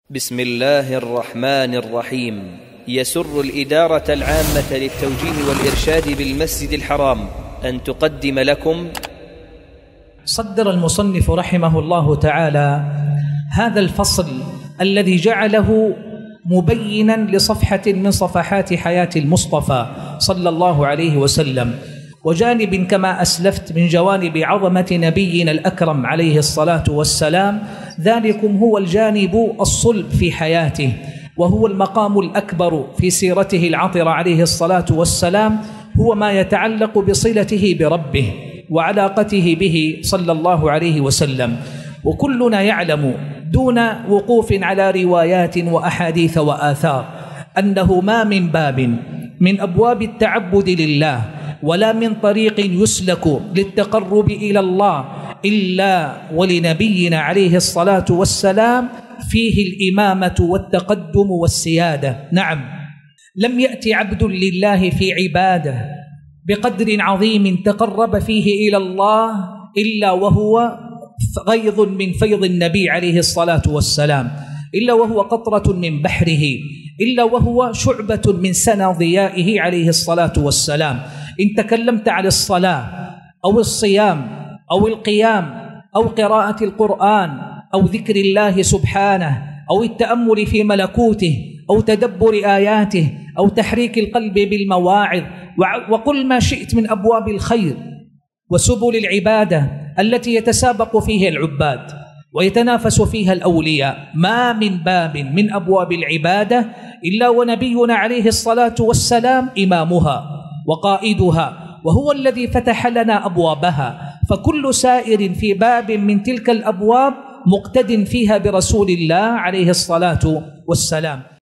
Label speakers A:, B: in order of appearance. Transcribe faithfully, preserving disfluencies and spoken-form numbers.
A: بسم الله الرحمن الرحيم. يسر الإدارة العامة للتوجيه والإرشاد بالمسجد الحرام أن تقدم لكم
B: صدر المصنف رحمه الله تعالى هذا الفصل الذي جعله مبينا لصفحة من صفحات حياة المصطفى صلى الله عليه وسلم، وجانب كما أسلفت من جوانب عظمة نبينا الأكرم عليه الصلاة والسلام، ذلكم هو الجانب الصلب في حياته، وهو المقام الأكبر في سيرته العطرة عليه الصلاة والسلام، هو ما يتعلق بصلته بربه وعلاقته به صلى الله عليه وسلم. وكلنا يعلم دون وقوف على روايات وأحاديث وآثار أنه ما من باب من أبواب التعبد لله ولا من طريق يسلك للتقرب إلى الله إلا ولنبينا عليه الصلاة والسلام فيه الإمامة والتقدم والسيادة. نعم، لم يأتي عبد لله في عباده بقدر عظيم تقرب فيه إلى الله إلا وهو غيض من فيض النبي عليه الصلاة والسلام، إلا وهو قطرة من بحره، إلا وهو شعبة من سنى ضيائه عليه الصلاة والسلام. إن تكلمت عن الصلاة أو الصيام أو القيام أو قراءة القرآن أو ذكر الله سبحانه أو التأمل في ملكوته أو تدبر آياته أو تحريك القلب بالمواعظ، وقل ما شئت من أبواب الخير وسبل العبادة التي يتسابق فيها العباد ويتنافس فيها الأولياء، ما من باب من أبواب العبادة إلا ونبينا عليه الصلاة والسلام إمامها وقائدها، وهو الذي فتح لنا أبوابها، فكل سائر في باب من تلك الأبواب مقتد فيها برسول الله عليه الصلاة والسلام.